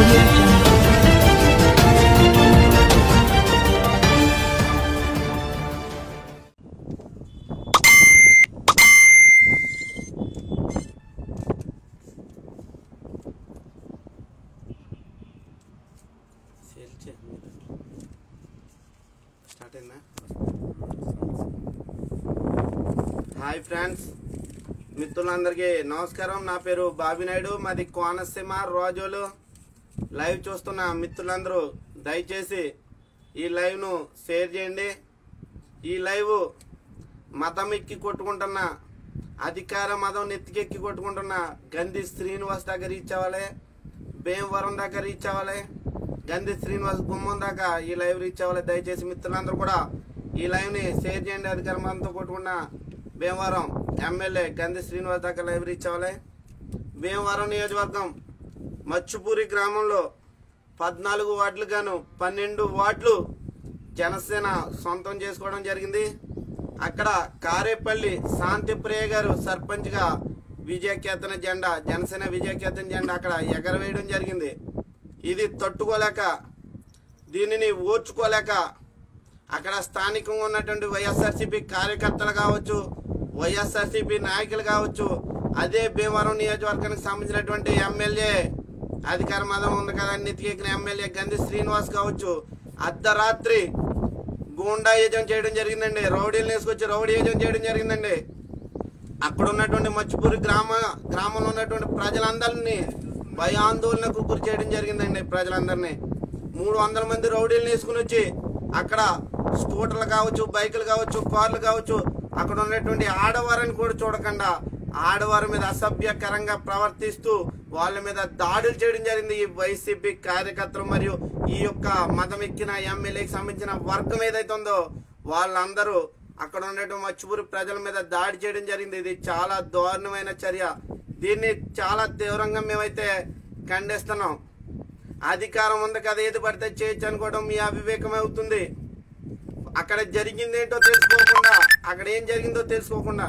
Audio Jungle. Hi friends, మిత్రులందరికీ నమస్కారం. నా పేరు బాబీ నాయుడు, మాది కోనసీమ రోజోలు. లైవ్ చూస్తున్న మిత్రులందరూ దయచేసి ఈ లైవ్ను షేర్ చేయండి. ఈ లైవ్ మతం ఎక్కి కొట్టుకుంటున్న, అధికార మతం నెత్తికెక్కి కొట్టుకుంటున్న గంధి శ్రీనివాస్ దగ్గర రీచ్ అవ్వాలి, భీమవరం దగ్గర రీచ్ అవ్వాలి, గంధి శ్రీనివాస్ గుమ్మం దాకా ఈ లైవ్ రీచ్ అవ్వాలి. దయచేసి మిత్రులందరూ కూడా ఈ లైవ్ని షేర్ చేయండి. అధికార మతంతో కొట్టుకున్న భీమవరం ఎమ్మెల్యే గంధి శ్రీనివాస్ దాకా లైవ్ రీచ్ అవ్వాలి. భీమవరం నియోజకవర్గం మచ్చుపూరి గ్రామంలో 14 వార్డులు గాను 12 వార్డులు జనసేన సొంతం చేసుకోవడం జరిగింది. అక్కడ కారేపల్లి శాంతిప్రియ గారు సర్పంచ్గా విజయకేతన జెండా, జనసేన విజయకేతన జెండా అక్కడ ఎగరవేయడం జరిగింది. ఇది తట్టుకోలేక, దీనిని ఓర్చుకోలేక అక్కడ స్థానికంగా ఉన్నటువంటి వైఎస్ఆర్సీపీ కార్యకర్తలు కావచ్చు, వైఎస్ఆర్సీపీ నాయకులు కావచ్చు, అదే భీమవరం నియోజకవర్గానికి సంబంధించినటువంటి ఎమ్మెల్యే, అధికార మతం ఉంది కదా నెత్తికెక్కిన ఎమ్మెల్యే గంధి శ్రీనివాస్ కావచ్చు, అర్ధరాత్రి గూండాయుజం చేయడం జరిగిందండి. రౌడీలు వేసుకొచ్చి రౌడీయుజం చేయడం జరిగిందండి. అక్కడ ఉన్నటువంటి మచ్చుపూరి గ్రామంలో ఉన్నటువంటి ప్రజలందరినీ భయాందోళనకు గురి చేయడం జరిగిందండి. ప్రజలందరినీ 300 మంది రౌడీలను వేసుకుని వచ్చి అక్కడ స్కూటర్లు కావచ్చు, బైకులు కావచ్చు, కార్లు కావచ్చు, అక్కడ ఉన్నటువంటి ఆడవారిని కూడా చూడకుండా ఆడవారి మీద అసభ్యకరంగా ప్రవర్తిస్తూ వాళ్ళ మీద దాడులు చేయడం జరిగింది. ఈ వైసీపీ కార్యకర్తలు మరియు ఈ యొక్క మతం ఎక్కిన ఎమ్మెల్యేకి సంబంధించిన వర్గం ఏదైతే ఉందో వాళ్ళందరూ అక్కడ ఉన్నటువంటి మచ్చుపూరి ప్రజల మీద దాడి చేయడం జరిగింది. ఇది చాలా దారుణమైన చర్య. దీన్ని చాలా తీవ్రంగా మేమైతే ఖండిస్తున్నాం. అధికారం ఉంది కదా, ఏది పడితే చేయొచ్చు అనుకోవడం మీ అవివేకం అవుతుంది. అక్కడ జరిగిందేంటో తెలుసుకోకుండా, అక్కడ ఏం జరిగిందో తెలుసుకోకుండా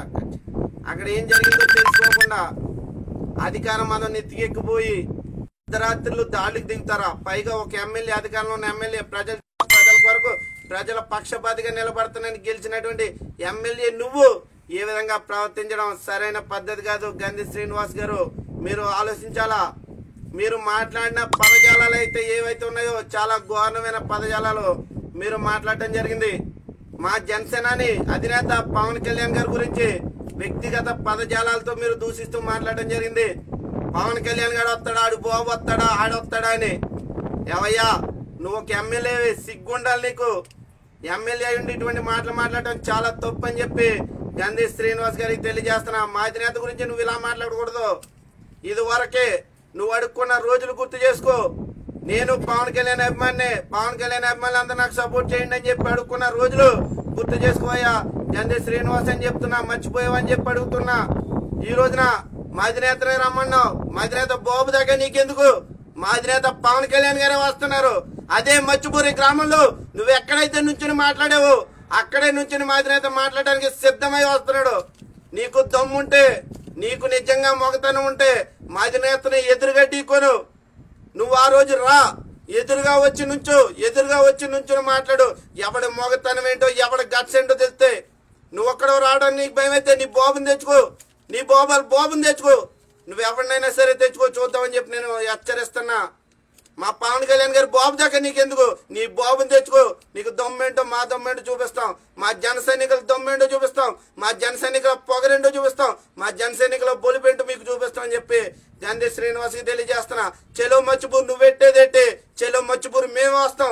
అధికార మతం నెత్తికెక్కిపోయి అర్ధరాత్రులు దాడికి దిగుతారా? పైగా ఒక ఎమ్మెల్యే, అధికారంలో ఉన్న ఎమ్మెల్యే, ప్రజల కొరకు ప్రజల పక్షపాతిగా నిలబడుతున్నానని గెలిచినటువంటి ఎమ్మెల్యే నువ్వు ఏ విధంగా ప్రవర్తించడం సరైన పద్ధతి కాదు. గంధి శ్రీనివాస్ గారు, మీరు ఆలోచించాలా. మీరు మాట్లాడిన పదజాలాలు అయితే ఏవైతే ఉన్నాయో చాలా ఘోరమైన పదజాలాలు మీరు మాట్లాడటం జరిగింది. మా జనసేనాని అధినేత పవన్ కళ్యాణ్ గారి గురించి వ్యక్తిగత పదజాలాలతో మీరు దూషిస్తూ మాట్లాడటం జరిగింది. పవన్ కళ్యాణ్ గారు వస్తాడా, ఆడు బాబు వస్తాడా, ఆడొస్తాడా అని. ఏవయ్యా, నువ్వు ఒక ఎమ్మెల్యే, సిగ్గుండాలి నీకు. ఎమ్మెల్యే ఉండి ఇటువంటి మాటలు మాట్లాడటం చాలా తప్పు అని చెప్పి గంధి శ్రీనివాస్ గారికి తెలియజేస్తున్నా. మా అధినేత గురించి నువ్వు ఇలా మాట్లాడకూడదు. ఇది వరకే నువ్వు అడుక్కున్న రోజులు గుర్తు చేసుకో. నేను పవన్ కళ్యాణ్ అభిమాని, పవన్ కళ్యాణ్ అభిమానులు అందరూ నాకు సపోర్ట్ చేయండి అని చెప్పి అడుక్కున్న రోజులు గుర్తు చేసుకోవయ్యా. గంధి శ్రీనివాస్ అని చెప్తున్నా, మర్చిపోయావని చెప్పి అడుగుతున్నా. ఈ రోజున మా అధినేతనే రమ్మన్నావు. మా అధినేత బాబు దగ్గర నీకెందుకు? మా అధినేత పవన్ కళ్యాణ్ గారే వస్తున్నారు. అదే మచ్చుపూరి గ్రామంలో నువ్వు ఎక్కడైతే నుంచుని మాట్లాడావో అక్కడే నుంచుని మా అధినేత మాట్లాడడానికి సిద్ధమై వస్తున్నాడు. నీకు దమ్ముంటే, నీకు నిజంగా మొగతనం ఉంటే మా అధినేతని ఎదురుగా ఢీకొను. నువ్వు ఆ రోజు రా, ఎదురుగా వచ్చి నుంచుని మాట్లాడు. ఎవడి మొగతనం ఏంటో, ఎవడి గట్స్ ఏంటో తెలిస్తే నువ్వు ఒక్కడో రావడానికి నీకు భయం అయితే నీ బాబుని తెచ్చుకో, నీ బాబుని తెచ్చుకో. నువ్వు ఎవరినైనా సరే తెచ్చుకో, చూద్దామని చెప్పి నేను హెచ్చరిస్తున్నా. మా పవన్ కళ్యాణ్ గారి బాబు దాకా నీకెందుకు? నీ బాబుని తెచ్చుకో. నీకు దమ్మేంటో, మా దమ్మేంటో చూపిస్తాం. మా జన సైనికుల దమ్మేంటో చూపిస్తాం. మా జన సైనికుల పొగరేంటో చూపిస్తాం. మా జన సైనికుల బొలిపేంటో మీకు చూపిస్తాం అని చెప్పి గంధి శ్రీనివాస్ కి తెలియజేస్తున్నా. చెలో మచ్చుపూరు నువ్వెట్టేదేంటి? చెలో మచ్చుపూరు మేము వస్తాం.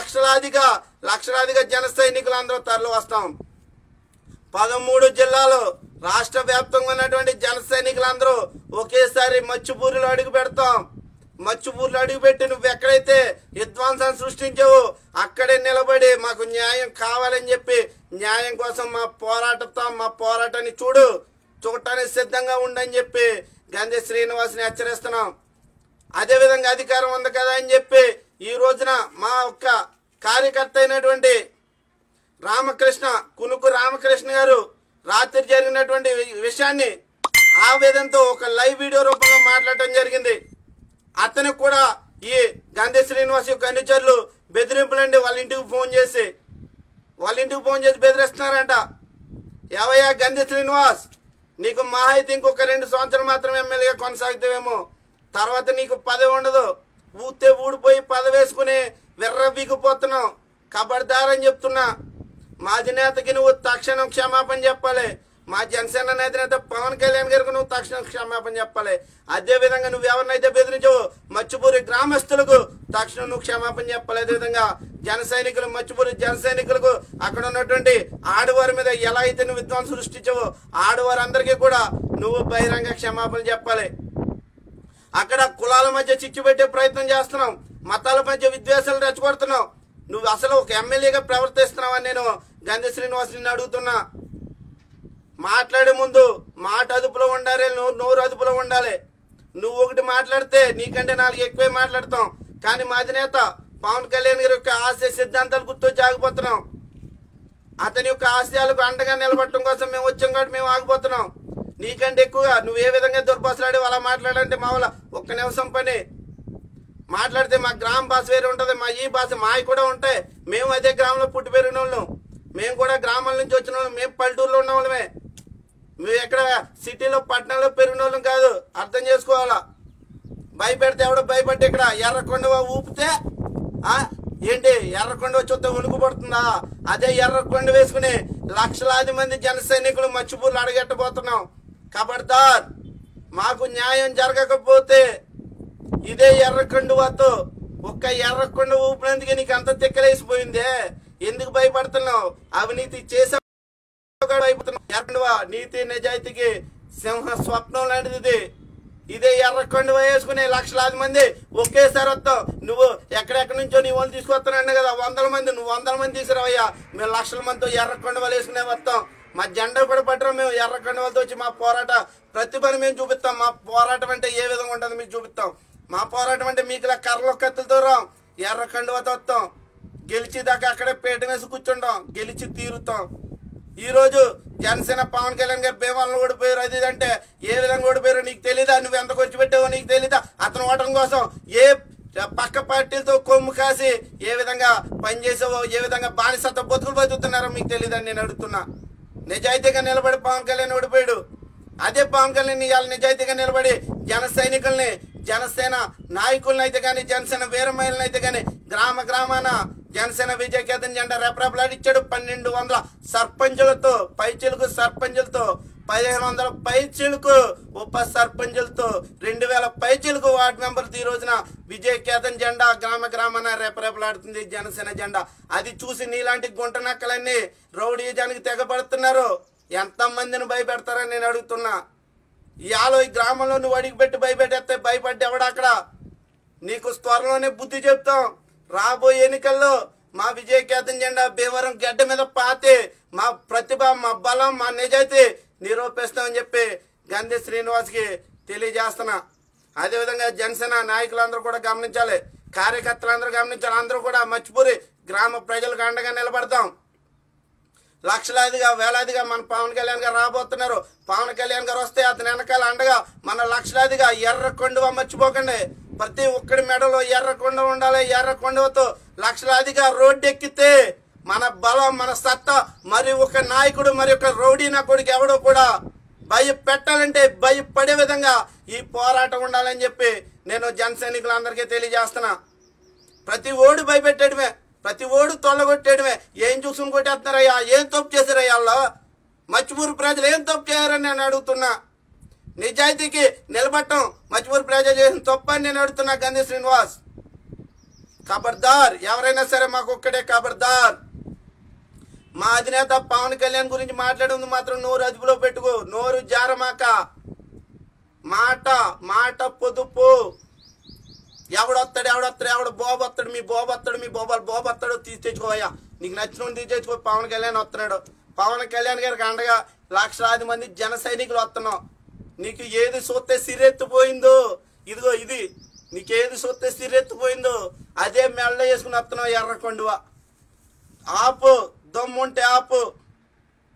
లక్షలాదిగా జన సైనికులు అందరూ తరలి వస్తాం. 13 జిల్లాలో రాష్ట్ర వ్యాప్తంగా ఉన్నటువంటి జన సైనికులందరూ ఒకేసారి మచ్చుపూరిలో అడుగు పెడతాం. మచ్చుపూర్లు అడుగుపెట్టి నువ్వు ఎక్కడైతే విధ్వంసాన్ని సృష్టించావో అక్కడే నిలబడి మాకు న్యాయం కావాలని చెప్పి న్యాయం కోసం మా పోరాటాన్ని చూడటానికి సిద్ధంగా ఉండని చెప్పి గంధి శ్రీనివాస్ని హెచ్చరిస్తున్నాం. అదేవిధంగా అధికారం ఉంది కదా అని చెప్పి ఈ రోజున మా ఒక్క కార్యకర్త అయినటువంటి కునుకు రామకృష్ణ గారు రాత్రి జరిగినటువంటి విషయాన్ని ఆవేదనతో ఒక లైవ్ వీడియో రూపంలో మాట్లాడటం జరిగింది. అతను కూడా ఈ గంధి శ్రీనివాస్ యొక్క అనుచరులు బెదిరింపులండి. వాళ్ళ ఇంటికి ఫోన్ చేసి బెదిరిస్తున్నారంట. ఏవయ్యా గంధి శ్రీనివాస్, నీకు మహా అయితే ఇంకొక 2 సంవత్సరాలు మాత్రమే ఎమ్మెల్యేగా కొనసాగుతావేమో, తర్వాత నీకు పదవి ఉండదు. ఊతే ఊడిపోయి పదవి వేసుకుని విర్రబీగిపోతున్నావు. ఖబర్దారని చెప్తున్నా. మా అధినేతకి నువ్వు తక్షణం క్షమాపణ చెప్పాలి. మా జనసేన నేత పవన్ కళ్యాణ్ గారికి నువ్వు తక్షణం క్షమాపణ చెప్పాలి. అదేవిధంగా నువ్వు ఎవరినైతే బెదిరించావో మచ్చుపూరి గ్రామస్తులకు తక్షణం నువ్వు క్షమాపణ చెప్పాలి. అదేవిధంగా మచ్చుపూరి జన సైనికులకు అక్కడ ఉన్నటువంటి ఆడవారి మీద ఎలా అయితే నువ్వు విధ్వంసం సృష్టించావో ఆడవారందరికీ కూడా నువ్వు బహిరంగ క్షమాపణ చెప్పాలి. అక్కడ కులాల మధ్య చిచ్చు పెట్టే ప్రయత్నం చేస్తున్నావు, మతాల మధ్య విద్వేషాలు రెచ్చగొడుతున్నావు. నువ్వు అసలు ఒక ఎమ్మెల్యేగా ప్రవర్తిస్తున్నావని నేను గంధి శ్రీనివాస్ నిన్ను అడుగుతున్నా. మాట్లాడే ముందు మాట అదుపులో ఉండాలి, నోరు అదుపులో ఉండాలి. నువ్వు ఒకటి మాట్లాడితే నీకంటే 4 ఎక్కువే మాట్లాడతాం. కానీ మా అధినేత పవన్ కళ్యాణ్ గారి యొక్క ఆశయ సిద్ధాంతాలు గుర్తొచ్చి ఆగిపోతున్నాం. అతని యొక్క ఆశయాలకు అండగా నిలబడటం కోసం మేము వచ్చాం కాబట్టి మేము ఆగిపోతున్నాం. నీకంటే ఎక్కువగా నువ్వు ఏ విధంగా దుర్భాషలాడి అలా మాట్లాడాలంటే మా వల్ల ఒక్క నిమిషం పని మాట్లాడితే మా గ్రామ భాష వేరే ఉంటుంది, మా ఈ భాష మావి కూడా ఉంటాయి. మేము అదే గ్రామంలో పుట్టి పెరిగిన వాళ్ళం, మేము కూడా గ్రామాల నుంచి వచ్చిన వాళ్ళం, మేము పల్లెటూరులో ఉన్న వాళ్ళమే. మేము ఎక్కడ సిటీలో పట్టణంలో పెరిగిన వాళ్ళం కాదు, అర్థం చేసుకోవాలా. భయపెడితే ఎవడో భయపడి ఇక్కడ ఎర్రకొండ ఊపితే ఏంటి ఎర్రకొండ చూస్తే ఉనుకు పడుతుందా? అదే ఎర్రకొండ వేసుకుని లక్షలాది మంది జన సైనికులు మచ్చిపూర్లు అడగెట్టబోతున్నాం. ఖబర్దార్, మాకు న్యాయం జరగకపోతే ఇదే ఎర్రకొండతో ఒక్క ఎర్రకొండ ఊపినందుకే నీకు అంత తిక్కలేసిపోయిందే. ఎందుకు భయపడుతున్నావు? అవినీతి చేసే భయపడుతున్నావు. నీతి నిజాయితీకి సింహ స్వప్నం లాంటిది. ఇదే ఎర్రకొండ వేసుకునే లక్షలాది మంది ఒకేసారి వస్తావు. నువ్వు ఎక్కడెక్కడి నుంచో నీ వాళ్ళు తీసుకొస్తానండి కదా, 100 మంది. నువ్వు 100 మంది తీసుకురావయ్యా. మేము లక్షల మందితో ఎర్రకొండ వాళ్ళు వేసుకునే వస్తాం. మా జెండా కూడా పట్టడం. మేము ఎర్రకొండ వాళ్ళతో వచ్చి మా పోరాట ప్రతిభను మేము చూపిస్తాం. మా పోరాటం అంటే ఏ విధంగా ఉంటుంది మీకు చూపిస్తాం. మా పోరాటం అంటే మీకు ఇలా కర్రలో కత్తులతో రాం, ఎర్రకొండ వాళ్ళతో వస్తాం. గెలిచేదాకా అక్కడే పీట వేసి కూర్చుంటాం, గెలిచి తీరుతాం. ఈ రోజు జనసేన పవన్ కళ్యాణ్ గారు భీమాలను ఓడిపోయారు. అది అంటే ఏ విధంగా ఓడిపోయారో నీకు తెలీదా? నువ్వు ఎంత ఖర్చు పెట్టావో నీకు తెలీదా? అతను ఓటం కోసం ఏ పక్క పార్టీలతో కొమ్ము కాసి ఏ విధంగా పనిచేసావో, ఏ విధంగా బానిసత్వ బతుకులు బతుకుతున్నారో మీకు తెలీదని నేను అడుగుతున్నా. నిజాయితీగా నిలబడి పవన్ కళ్యాణ్ ఓడిపోయాడు. అదే పవన్ కళ్యాణ్ ఇవాళ నిజాయితీగా నిలబడి జన సైనికుల్ని, జనసేన నాయకులను అయితే కానీ, జనసేన వీర మహిళలను అయితే కానీ గ్రామాన జనసేన విజయ కేతన్ జెండా రెపరెపలాడిచ్చాడు. 1200 సర్పంచులతో, పైచిలుకు సర్పంచులతో, 1500 పైచిలుకు ఉప సర్పంచులతో, 2000 పైచిలుకు వార్డు మెంబర్లతో ఈ రోజున విజయ కేతన్ జెండా గ్రామాన రెపరెపలాడుతుంది జనసేన జెండా. అది చూసి నీలాంటి గుంట నక్కలన్నీ రౌడీజానికి తెగబడుతున్నారు. ఎంతమందిని భయపెడతారని నేను అడుగుతున్నా. ఇవాళ ఈ గ్రామంలో నువ్వు అడిగిపెట్టి భయపెట్టేస్తే భయపడ్డా ఎవడ అక్కడ? నీకు త్వరలోనే బుద్ధి చెప్తాం. రాబోయే ఎన్నికల్లో మా విజయ కేతన్ జెండా భీమవరం గడ్డ మీద పాతి మా ప్రతిభ, మా బలం, మా నిజాయితీ నిరూపిస్తామని చెప్పి గంధి శ్రీనివాస్కి తెలియజేస్తున్నా. అదేవిధంగా జనసేన నాయకులందరూ కూడా గమనించాలి, కార్యకర్తలందరూ గమనించాలి. అందరూ కూడా మచ్చిపూరి గ్రామ ప్రజలకు అండగా నిలబడతాం. లక్షలాదిగా వేలాదిగా మన పవన్ కళ్యాణ్ గారు రాబోతున్నారు. పవన్ కళ్యాణ్ గారు వస్తే అతని వెనకాల అండగా మన లక్షలాదిగా ఎర్రకొండవ మర్చిపోకండి. ప్రతి ఒక్కడి మెడలో ఎర్రకొండ ఉండాలి. ఎర్రకొండవతో లక్షలాదిగా రోడ్డు ఎక్కితే మన బలం, మన సత్తా మరి ఒక నాయకుడు, మరి ఒక రౌడీ నా కొడుకు ఎవడో కూడా భయపెట్టాలంటే భయపడే విధంగా ఈ పోరాటం ఉండాలని చెప్పి నేను జన సైనికులందరికీ తెలియజేస్తున్నా. ప్రతి ఓడు భయపెట్టడమే, ప్రతి ఓడు తొలగొట్టేయడమే. ఏం చూసుకుని కొట్టేస్తున్నారయ్యా? ఏం తప్పు చేశారయ్యా? వాళ్ళు మచ్చిపూరు ప్రజలు ఏం తప్పు చేయారని నేను అడుగుతున్నా. నిజాయితీకి నిలబడటం మచ్చిపూరు ప్రజలు చేసిన తప్పని నేను అడుగుతున్నా. గంధి శ్రీనివాస్ ఖబర్దార్, ఎవరైనా సరే మాకు ఒక్కడే ఖబర్దార్. మా అధినేత పవన్ కళ్యాణ్ గురించి మాట్లాడేది మాత్రం నోరు అదుపులో పెట్టుకో, నోరు జారమాక. మాట పొదుపు. ఎవడొస్తాడు, ఎవడు బాబు వస్తాడు, మీ బాబు వస్తాడు, తెచ్చుకోవయ్యా. నీకు నచ్చిన తెచ్చుకో. పవన్ కళ్యాణ్ వస్తున్నాడు. పవన్ కళ్యాణ్ గారికి అండగా లక్షలాది మంది జన సైనికులు వస్తున్నాం. నీకు ఏది చూస్తే సిరెత్తిపోయిందో, ఇదిగో ఇది నీకేది చూస్తే సిరెత్తిపోయిందో అదే మెల్ల వేసుకుని వస్తున్నావు ఎర్రకొండవ. ఆపు, దమ్ముంటే ఆపు,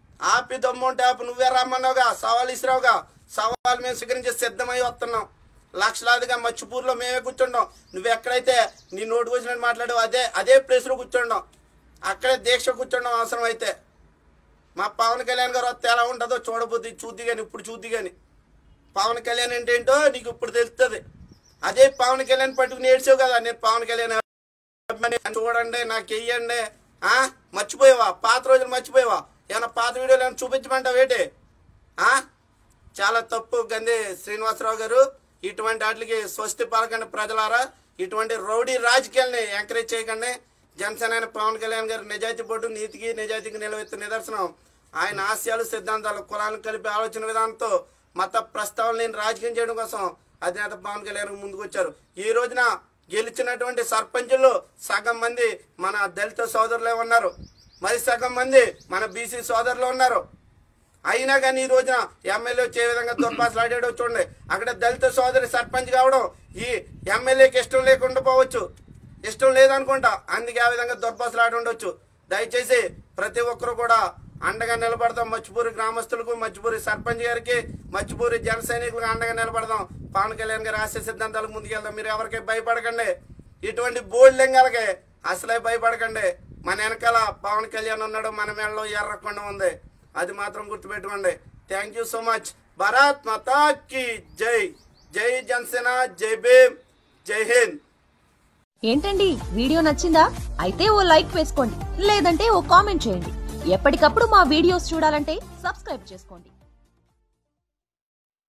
దమ్ముంటే ఆపు. నువ్వే రమ్మన్నావుగా, సవాల్ ఇసిరావుగా. సవాల్ మేము స్వీకరించి సిద్ధమై వస్తున్నాం. లక్షలాదిగా మచ్చిపూర్లో మేమే కూర్చుంటాం. నువ్వు ఎక్కడైతే నీ నోటుకు వచ్చినట్టు మాట్లాడావు అదే ప్లేస్లో కూర్చుంటాం. అక్కడే దీక్ష కూర్చుంటాం అవసరం అయితే. మా పవన్ కళ్యాణ్ గారు వస్తే ఎలా ఉంటుందో చూడబోద్ది, చూద్ది కానీ ఇప్పుడు చూద్ది కానీ. పవన్ కళ్యాణ్ అంటే ఏంటో నీకు ఇప్పుడు తెలుస్తుంది. అదే పవన్ కళ్యాణ్ పట్టుకుని ఏడ్చావు కదా, నేను పవన్ కళ్యాణ్ చూడండి నాకు వెయ్యండి. మర్చిపోయావా? పాత రోజులు మర్చిపోయావా? ఏమన్నా పాత వీడియోలు ఏమైనా చూపించమంటావు ఏంటి? చాలా తప్పు గంది శ్రీనివాసరావు గారు. ఇటువంటి వాటికి స్వస్తి పలకండి ప్రజలారా. ఇటువంటి రౌడీ రాజకీయాల్ని ఎంకరేజ్ చేయకండి. జనసేన పవన్ కళ్యాణ్ గారు నిజాయితీ పట్టు నీతికి నిజాయితీకి నిలవెత్తు నిదర్శనం. ఆయన ఆశయాలు సిద్ధాంతాలు కులాలను కలిపి ఆలోచన విధానంతో మత ప్రస్తావనని రాజకీయం చేయడం కోసం అధినేత పవన్ కళ్యాణ్ ముందుకు వచ్చారు. ఈ రోజున గెలిచినటువంటి సర్పంచులు సగం మంది మన దళిత సోదరులే ఉన్నారు, మరి సగం మంది మన బీసీ సోదరులు ఉన్నారు. అయినా కానీ ఈ రోజున ఎమ్మెల్యే వచ్చే విధంగా దుర్భాషలాడాడో చూడండి. అక్కడ దళిత సోదరి సర్పంచ్ కావడం ఈ ఎమ్మెల్యేకి ఇష్టం లేకుండా పోవచ్చు, ఇష్టం లేదనుకుంటా, అందుకే ఆ విధంగా దుర్భాషలాడి ఉండొచ్చు. దయచేసి ప్రతి ఒక్కరు కూడా అండగా నిలబడదాం. మచ్చిపూరి గ్రామస్తులకు, మచ్చిపూరి సర్పంచ్ గారికి, మచ్చిపూరి జన సైనికులకు అండగా నిలబడదాం. పవన్ కళ్యాణ్ గారి ఆశయ సిద్ధాంతాలకు ముందుకెళ్దాం. మీరు ఎవరికి భయపడకండి, ఇటువంటి బోల్డ్ లింగాలకి అసలే భయపడకండి. మన వెనకాల పవన్ కళ్యాణ్ ఉన్నాడు, మన మెడలో ఎర్రకొండ ఉంది, అది మాత్రం గుర్తుపెట్టుకోండి. Thank you so much. Bharat Mata కీ జై. జై జనసేన, జై భీమ్, జై హింద్. ఏంటండి వీడియో నచ్చిందా? అయితే ఓ లైక్ వేసుకోండి, లేదంటే ఓ కామెంట్ చేయండి. ఎప్పటికప్పుడు మా వీడియోస్ చూడాలంటే సబ్స్క్రైబ్ చేసుకోండి.